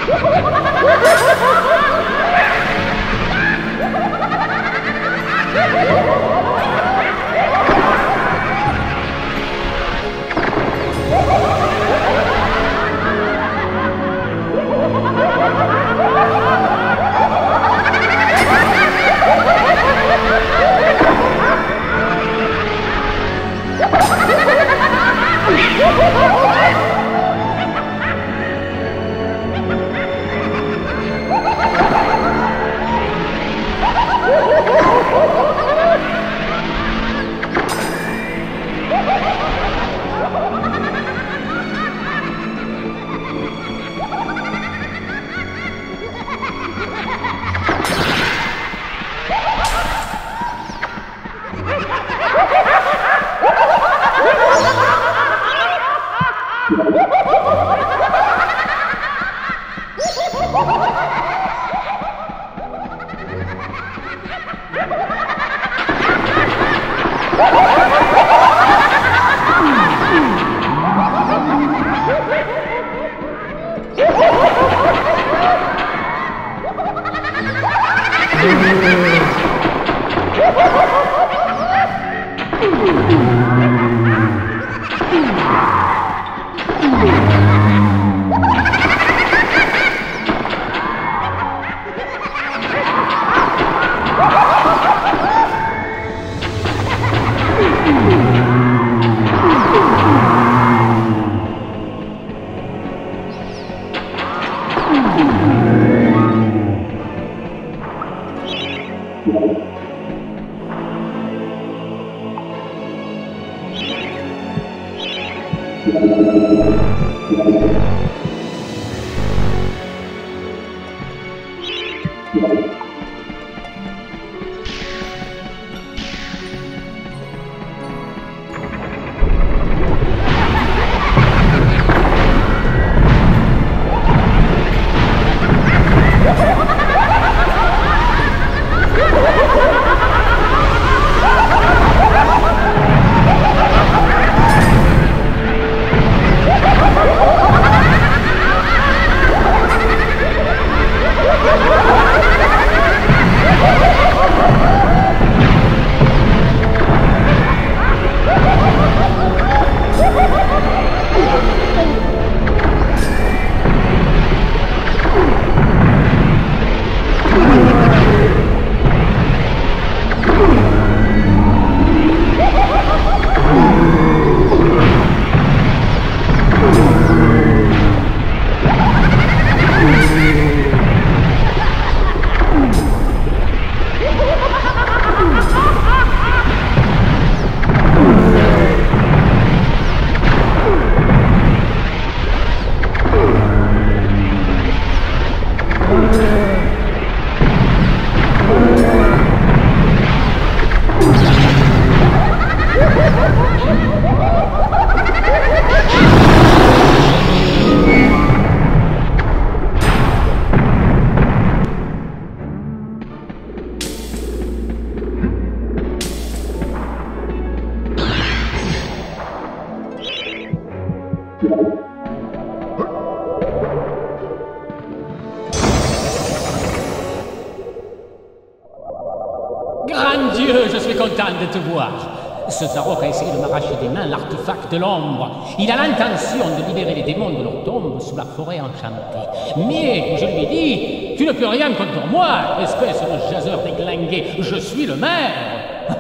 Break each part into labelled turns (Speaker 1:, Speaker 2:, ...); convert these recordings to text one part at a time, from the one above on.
Speaker 1: Grand Dieu, je suis content de te voir. Ce Zarok a essayé de m'arracher des mains l'artefact de l'ombre. Il a l'intention de libérer les démons de leur tombe sous la forêt enchantée. Mais, je lui ai dit, tu ne peux rien contre moi, espèce de jaseur déglingué. Je suis le maire.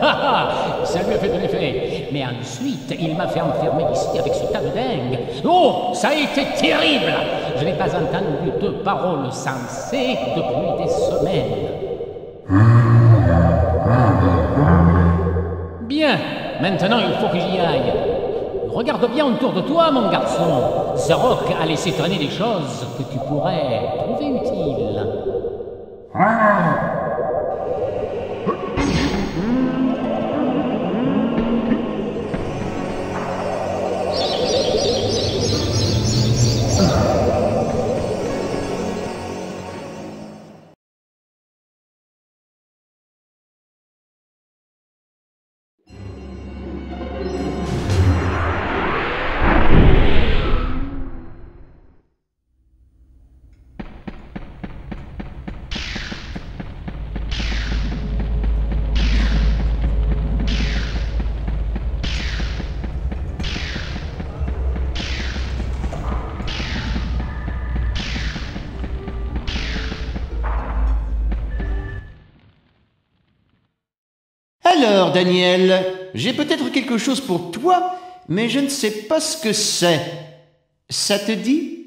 Speaker 1: Ça lui a fait de l'effet. Mais ensuite, il m'a fait enfermer ici avec ce tas de dingue. Oh, ça a été terrible. Je n'ai pas entendu de paroles sensées depuis des semaines. Bien, maintenant il faut que j'y aille. Regarde bien autour de toi, mon garçon. Zarok a laissé traîner des choses que tu pourrais trouver utiles.
Speaker 2: Alors, Daniel, j'ai peut-être quelque chose pour toi, mais je ne sais pas ce que c'est. Ça te dit?